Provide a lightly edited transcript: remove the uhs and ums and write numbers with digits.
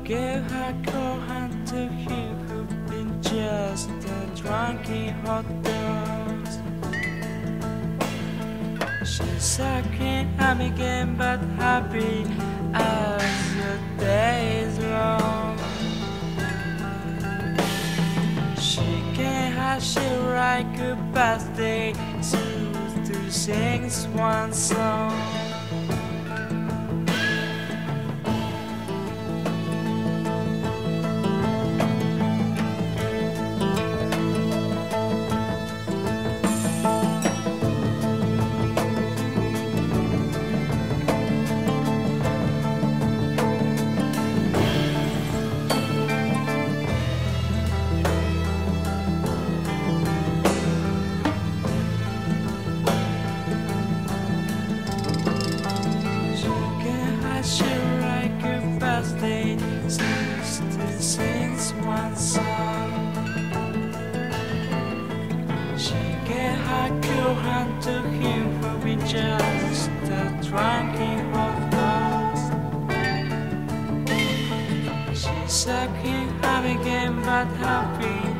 gave her cold hand to him who'd been just a drunken hot dog. She's sucking him again, but happy as the day is long. She can't have she write good birthday to sing Swan song. She write good birthday to sing Swan song. She gave her cool hand to him who be just a drunken hot dog. She sucked him up again, but happy